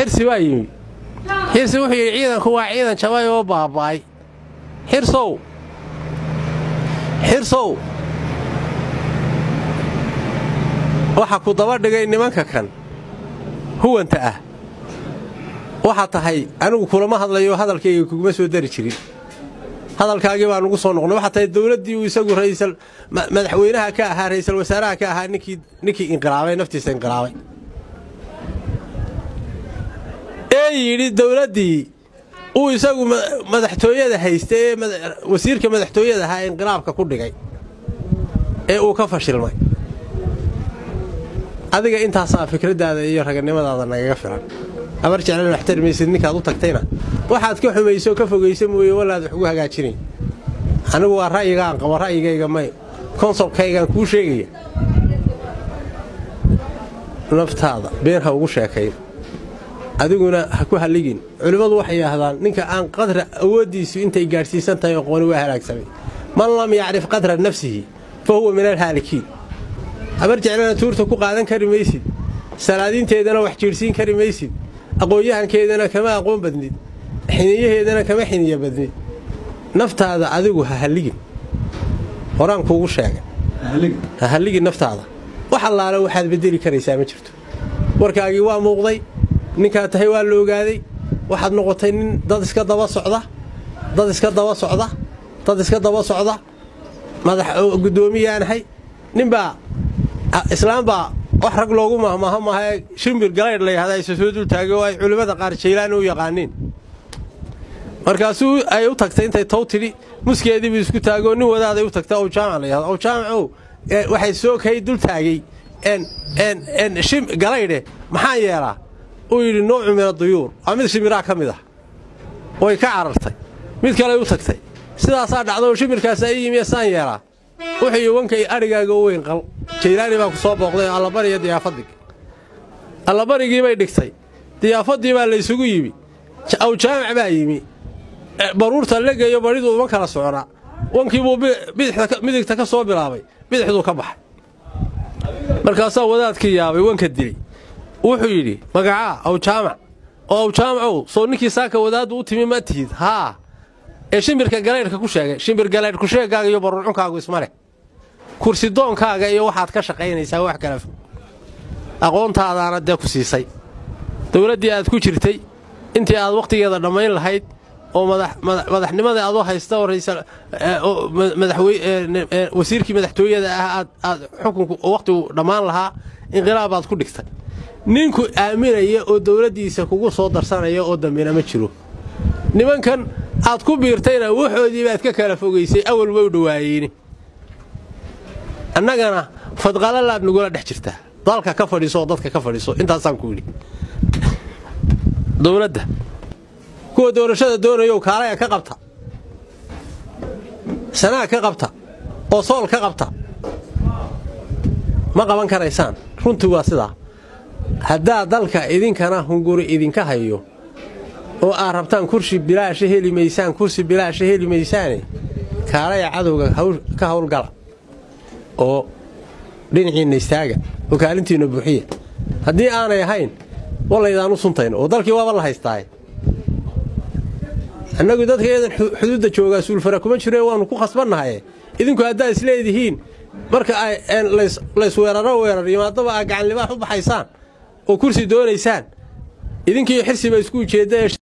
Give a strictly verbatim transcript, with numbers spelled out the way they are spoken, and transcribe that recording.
حرسي وايمي حرسي وحي عيدا كوا عيدا شباي وباباي حرسو حرسو waxa ku daba dhigay nimanka kan huwanta ah waxa tahay anigu kulama hadlayo hadalkayga kuma soo dari jirin hadalkaagii baan ugu soo noqnay waxa tahay dawladii uu isagu ra'iisal madaxweynaha ka ahaa ra'iisal wasaaraha ka ahaa ninkii ninkii inqilaabay naftiisa inqilaabay ee yiri dawladii uu isagu madaxtooyada haystay wasiirka madaxtooyada ahaa inqilaabka ku dhigay ee uu ka fashilmay adiga intaas fikradaada iyo raganimadaada nagaga filan abar jecel in ixtiraamaysid ninkaad u tagtayna waxaad ka xumayso ka fogeyso mooyee walaad wax ugu hagaajinay anigu waa ra'yiga aan qabo ra'yigayga may konsolkayga ku sheegaya naftaada been ha ugu sheekay adiguna ha ku haligin culimadu waxay yiraahdaan ninka aan qadra awoodiisu intay gaarsiisan tahay aqoon waa halaagsamay man lam yaarif qadra nafsihi fa huwa min al-halikin abar jecel tuurta ku qaadan kari maysid salaadiinteedana wax jiirsiin kari maysid aqoonyahankeedana kama aqoon badnid xiniyaheedana kama xiniya badnid naftaada adigu ha haligin horaan kuugu sheegay ha haligin naftaada wax allaale waxaad bedeli karaysaa ma jirto warkaagii waa muuqday ninka tahay waa la ogaaday waxaad noqotay nin dad iska daba socda dad iska daba socda dad iska daba socda madax gudoomiyaan hay ninba islaam ba wax rag loogu mahmaha maahay shimbir galeed la yiraahdo ay soo dul taagay oo ay culimada qaar Jeylaan u yaqaaniin markaas ay u tagtay intay tawtiri muskeedii isku taago nin wadaaday u tagtay oo jaamac la yiraahdo oo jaamacu waxay soo kay dul taagay en en en shim galeede maxaa yeelaa oo yiri nooc min ad-duyuur amid shimbira kamid ah way ka carartay mid kale u tagtay sidaas dhacdo shimbirkaas ay yimiyaan yeelaa وحي وانكي أرجع وين قل جيراني ما كصاب وقضي الله بري ضيافتك الله بري جيبي دكتي ضيافتي ما اللي سقيبي أو جامع بايمي برور تلاقي يا بريد وما كان الصعراء وانكي بو بيدح مدك تكسر برابي بيدح ذو كبح مركز وذات كيابي وانك الدري وحيلي مقعة أو جامع أو جامعه صونكي ساك وذات وتمي ما تهيد ها shimbirka galeerka ku sheegay shimbir galeer ku sheegaaga iyo baruunkaagu ismare kursi doonkaaga iyo waxaad ka shaqeynaysaa wax kala aqoontaadana dad ku siisay dawladii aad ku jirtay intii aad waqtigeeda dhameyn lahayd oo madax madaxnimada aad u haysto oo ra'iisal madaxweyne wasiirkii madaxtooyada aad aad xukunku waqtigu dhamaan lahaa inqilaab aad ku dhigtay ninku aaminaya oo dawladiisa kugu soo darsanaya oo dambeena ma jiro nimankan aad ku biirtayna waxoodii baad ka kala fogeysay awal way u dhawaayeen annagana fadqala la nugula dhex jirta dalka ka fadhiiso dadka ka fadhiiso intaas aan ku yiri dawladda kuwa doorashada doonayo kaalaya ka qabta sanaa ka qabta oo sool ka qabta ma qaban karaysaan runtii waa sida hadaa dalka idinkana hunguri idinka hayo oo aan rabtaan kursi bilaash heli meysaan kursi bilaash heli meysaan kaalaya cadowga ka hawl gal oo dhinaciina istaaga oo kaalintiina buuxiya hadii aanay ahayn walaydaan u suntayno oo dalkii waaba la haystay annagu dadkeedan xuduudda jooga sulfara kuma jireen waanu ku khasbanahay idinku hadaa isleedihiin marka ay la isweeraro weerar yimaadaba gacan libaax u baxaysaan oo kursi doonaysaan idinkii xirsiba isku jeeday